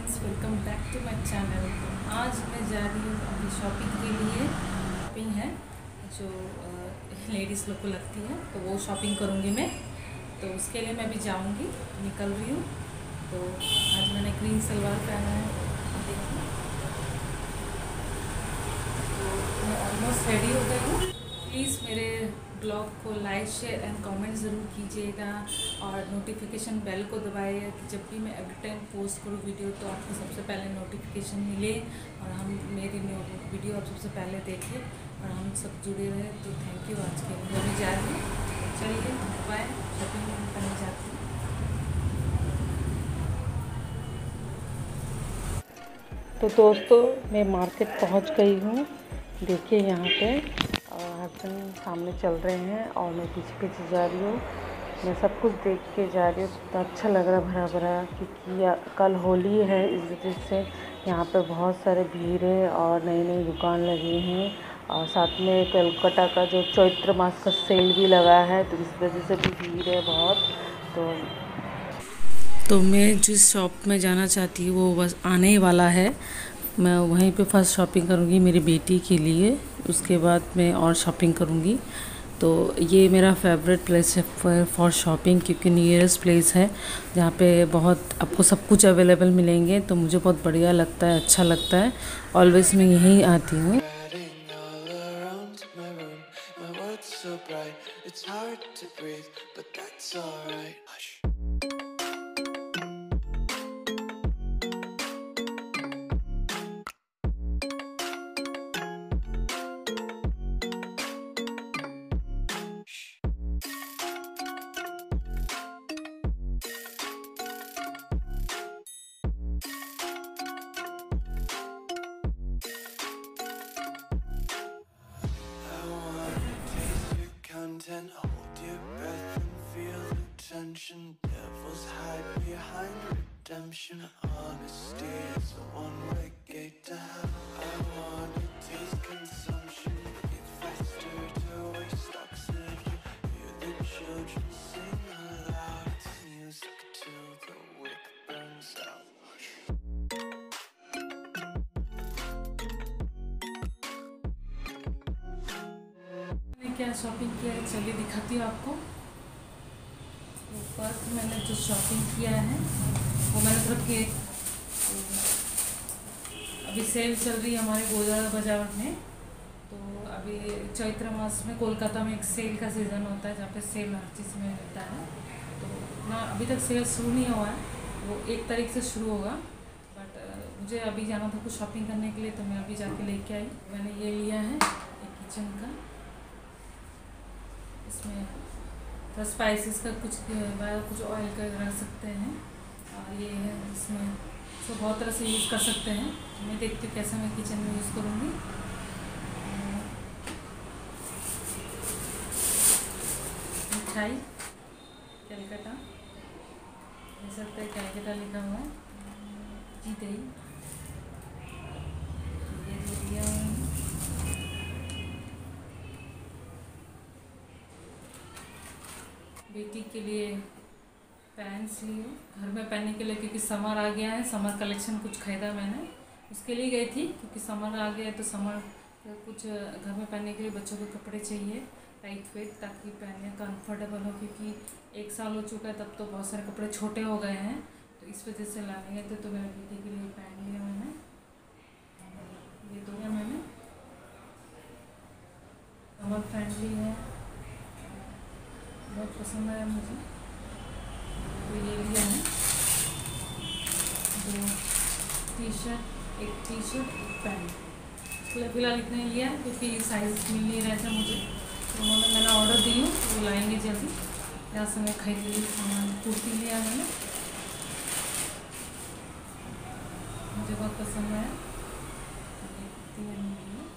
Friends, welcome back to my channel. आज मैं जा रही हूँ अभी शॉपिंग के लिए। शॉपिंग है जो लेडीज़ लोग को लगती है, तो वो शॉपिंग करूँगी मैं। तो उसके लिए मैं अभी जाऊँगी, निकल रही हूँ। तो आज मैंने ग्रीन सलवार पहना है, देखिए। तो मैं ऑलमोस्ट रेडी हो गई हूँ। प्लीज़ मेरे ब्लॉग को लाइक शेयर एंड कमेंट ज़रूर कीजिएगा और नोटिफिकेशन बेल को दबाइएगा कि जब भी मैं एवरी टाइम पोस्ट करूँ वीडियो तो आपको सबसे पहले नोटिफिकेशन मिले और हम मेरी वीडियो आप सबसे पहले देखें और हम सब जुड़े रहे। तो थैंक यू। आज के लिए अभी जा रही हूँ, चलिए बाय। शॉपिंग करने जाती हूँ। तो दोस्तों, मैं मार्केट पहुंच गई हूँ। देखिए यहाँ पे हस्बैंड सामने चल रहे हैं और मैं पीछे पीछे जा रही हूँ। मैं सब कुछ देख के जा रही हूँ। तो अच्छा लग रहा है भरा भरा, क्योंकि कल होली है, इस वजह से यहाँ पे बहुत सारे भीड़ है और नई नई दुकान लगी हैं। और साथ में कलकत्ता का जो चैत्र मास का सेल भी लगा है, तो इस वजह से भी भीड़ है बहुत। तो मैं जिस शॉप में जाना चाहती हूँ वो बस आने ही वाला है। मैं वहीं पे फर्स्ट शॉपिंग करूँगी मेरी बेटी के लिए, उसके बाद मैं और शॉपिंग करूँगी। तो ये मेरा फेवरेट प्लेस है फॉर शॉपिंग, क्योंकि नियरेस्ट प्लेस है जहाँ पे बहुत आपको सब कुछ अवेलेबल मिलेंगे। तो मुझे बहुत बढ़िया लगता है, अच्छा लगता है। ऑलवेज मैं यहीं आती हूँ। Hold your breath and feel the tension. Devils hide behind redemption. Honesty is a one-way gate to hell. I wanna taste consumption. Eat faster to waste oxygen. Hear the children sing aloud. It's music till the wick burns out. क्या shopping किया है, चलिए दिखाती हूँ आपको। First मैंने जो shopping किया है वो मैंने मतलब कि अभी सेल चल रही है हमारे गोदा बाजार में। तो अभी चैत्र मास में कोलकाता में एक सेल का सीज़न होता है, जहाँ पे सेल हर चीज़ में मिलता है। तो ना अभी तक सेल शुरू नहीं हुआ है, वो 1 तारीख से शुरू होगा। बट मुझे अभी जाना था कुछ शॉपिंग करने के लिए, तो मैं अभी जाके लेके आई। मैंने ये लिया है एक किचन का, इसमें तो स्पाइसेस का कुछ ऑयल का रख सकते हैं। और ये है, इसमें इसको बहुत तरह से यूज़ कर सकते हैं। मैं देखती हूँ कैसे मैं किचन में यूज़ करूँगी। मिठाई कलकत्ता, देख सकते हैं कलकत्ता लिखा हुआ है, जी दही ये दिया। बेटी के लिए पैंट्स लिए घर में पहनने के लिए, क्योंकि समर आ गया है। समर कलेक्शन कुछ ख़रीदा मैंने, उसके लिए गई थी, क्योंकि समर आ गया है। तो समर कुछ घर में पहनने के लिए बच्चों के कपड़े चाहिए टाइट वेट, ताकि पहनने कंफर्टेबल हो। क्योंकि 1 साल हो चुका है, तब तो बहुत सारे कपड़े छोटे हो गए हैं, तो इस वजह से लाने गए थे। तो मेरे बेटी के लिए पहन लिया मैंने, ये तो है मैंने। समर फ्रेंडली है, बहुत पसंद आया मुझे। तो ये लिया है 2 टी-शर्ट, एक टी-शर्ट, एक पैंट। फिलहाल इतने लिया है, क्योंकि साइज मिल नहीं रहा था मुझे। तो मैंने ऑर्डर दी हूँ, वो लाएंगे जल्दी। यहाँ से मैं खरीद ली सामान। कुर्ती लिया मैंने, मुझे बहुत पसंद आया। कुर्ती मैंने लिया,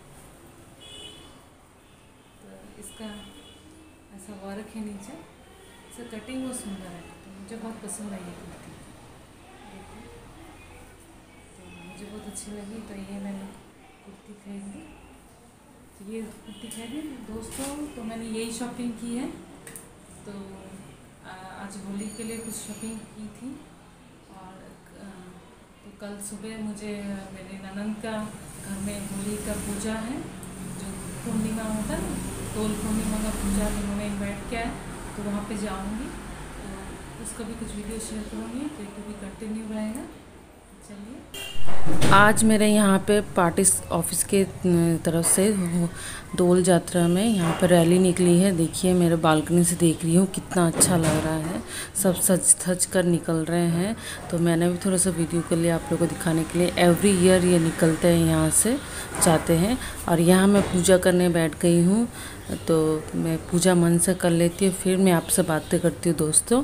तो इसका ऐसा वर्क है नीचे, इसका कटिंग बहुत सुंदर है, तो मुझे बहुत पसंद आई ये कुर्ती। देखो, तो मुझे बहुत अच्छी लगी, तो ये मैंने कुर्ती खरीदी। तो ये कुर्ती खरीदी दोस्तों। तो मैंने यही शॉपिंग की है। तो आज होली के लिए कुछ शॉपिंग की थी। और तो कल सुबह मुझे मेरे ननंद का घर में होली का पूजा है, जो पूर्णिमा होता है ना, दोल पूर्णिमा का पूजा उन्होंने इन्वाइट किया है, तो वहाँ पे जाऊँगी। तो उसका भी कुछ वीडियो शेयर करूँगी, तो ये भी कंटिन्यू रहेगा। चलिए, आज मेरे यहाँ पे पार्टी ऑफिस के तरफ से दोल यात्रा में यहाँ पर रैली निकली है। देखिए, मेरे बालकनी से देख रही हूँ कितना अच्छा लग रहा है। सब सज धज कर निकल रहे हैं, तो मैंने भी थोड़ा सा वीडियो के लिए आप लोगों को दिखाने के लिए। एवरी ईयर ये निकलते हैं, यहाँ से जाते हैं। और यहाँ मैं पूजा करने बैठ गई हूँ, तो मैं पूजा मन से कर लेती हूँ, फिर मैं आपसे बातें करती हूँ दोस्तों।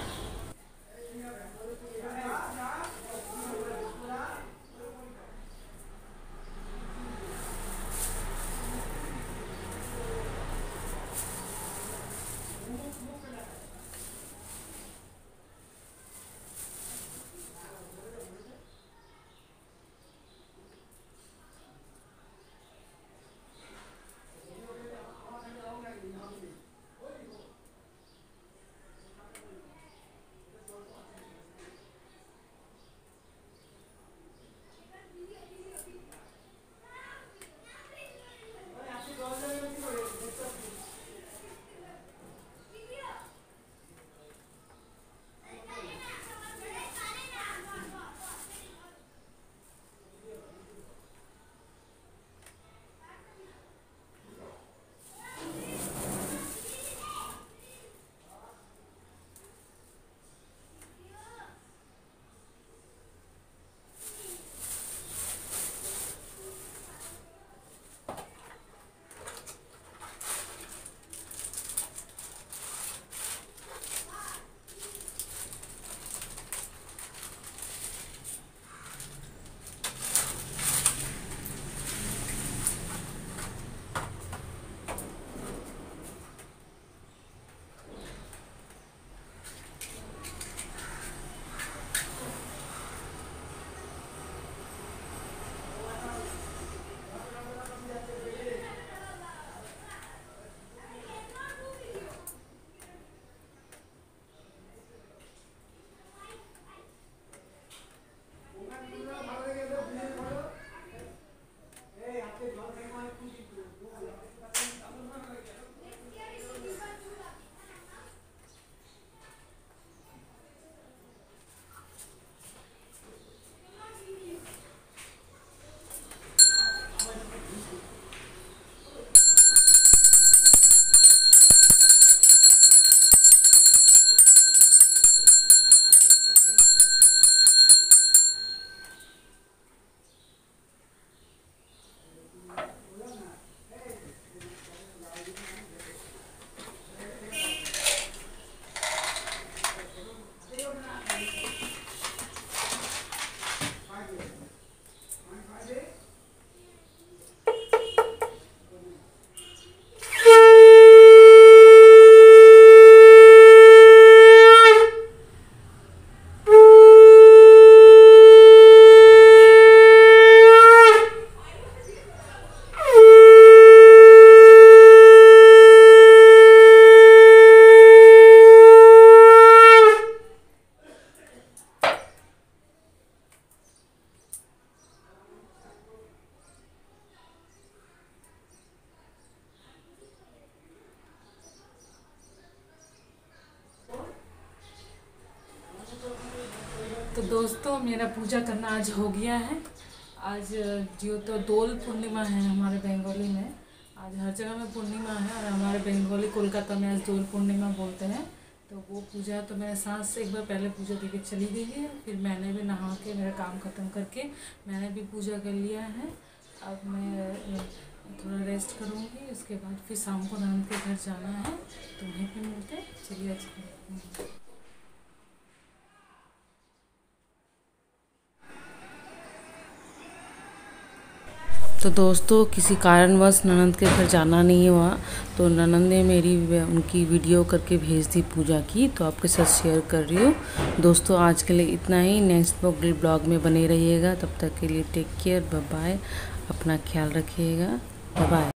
तो दोस्तों, मेरा पूजा करना आज हो गया है। आज जो तो दोल पूर्णिमा है हमारे बंगाली में, आज हर जगह में पूर्णिमा है, और हमारे बंगाली कोलकाता में आज दोल पूर्णिमा बोलते हैं। तो वो पूजा तो मेरे सास से एक बार पहले पूजा दे के चली गई है, फिर मैंने भी नहा के मेरा काम ख़त्म करके मैंने भी पूजा कर लिया है। अब मैं थोड़ा रेस्ट करूँगी, उसके बाद फिर शाम को ननद के घर जाना है, तो वहीं पर मिलते हैं। चलिए अच्छा। तो दोस्तों, किसी कारणवश ननंद के घर जाना नहीं हुआ, तो ननंद ने मेरी उनकी वीडियो करके भेज दी पूजा की, तो आपके साथ शेयर कर रही हूँ। दोस्तों, आज के लिए इतना ही। नेक्स्ट ब्लॉग में बने रहिएगा। तब तक के लिए टेक केयर, बाय बाय, अपना ख्याल रखिएगा, बाय बाय।